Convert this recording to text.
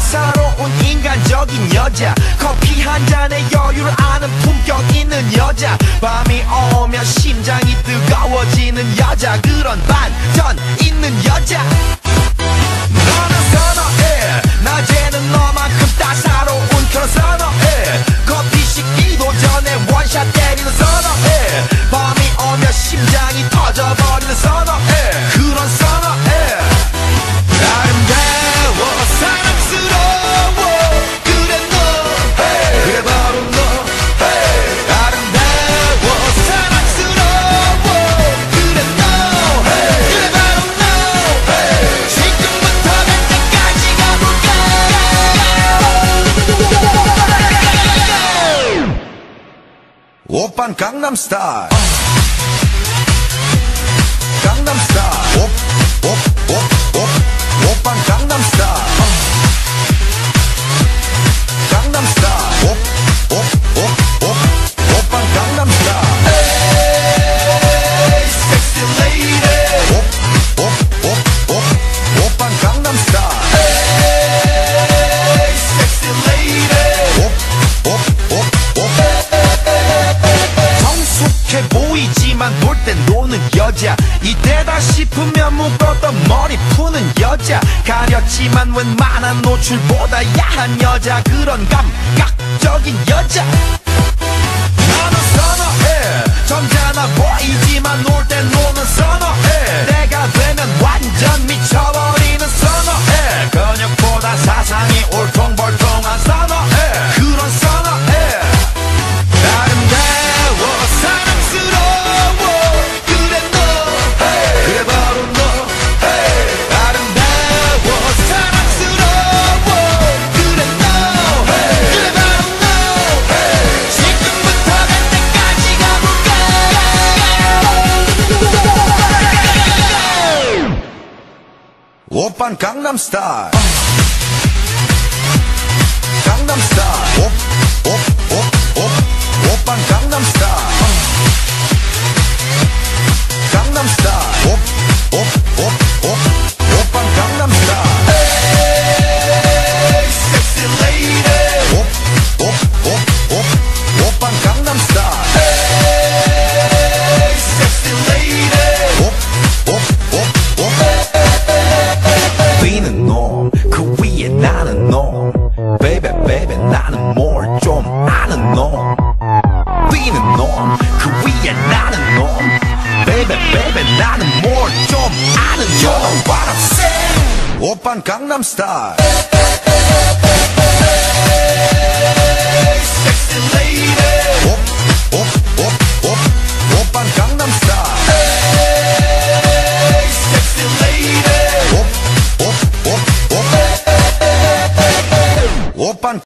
따사로운 인간적인 여자, 커피 한 잔에 여유를 아는 품격 있는 여자, 밤이 오면 심장이 뜨거워지는 여자, 그런 반전 있는 여자. 너는 선어해, 낮에는 너만큼 따사로운 그런 선어해, 커피 식기도 전에 원샷 때리는 선어해, 밤이 오면 심장이 터져버리는 선어해, 그런 선어해. 아름다워 사랑스러워 그래 너, hey. 그래 바로 너, hey. 아름다워 사랑스러워 그래 너, hey. 그래 바로 너, hey. 지금부터 갈 때까지 가볼까. 오빤 강남스타일, 강남스타일, 오빤 강남스타일, 강남스타일, 오빤 강남스타일. Hey, sexy lady. 오빤 강남스타일. Hey, sexy lady. 성숙해 보이지만 볼 땐 노는 여자, 이때다 싶으면 묶었던 머리 푸는 여자, 가렸지만 웬만한 노출보다 야한 여자, 그런 감각적인 여자. 너는 선어해, 점잖아 보이지만 놀 땐 노는 선어해, 내가 되면 완전 미쳐버리는 선어해, 근육보다 사상이 울퉁불퉁한 선어해, 그런 선어해. 아름다워 사랑스러워 그래 너, hey. 그래 바로 너, hey. 아름다워 사랑스러워 그래 너, hey. 그래 바로 너, hey. 지금부터 갈 때까지 가볼까. 오빤 강남스타일, 강남스타일, 오빤 강남스타일, 강남스타일, 오빤 강남스타일. Hey, sexy lady. 오빤 강남스타일. Hey, sexy lady. 비는 놈, 그 위에 나는 놈, baby baby 나는 뭘 좀 아는 놈. 비는 놈, 그 위에 나는 놈, baby baby 나는 뭘 좀 아는 놈. You know what I'm saying? 오빤 강남스타일.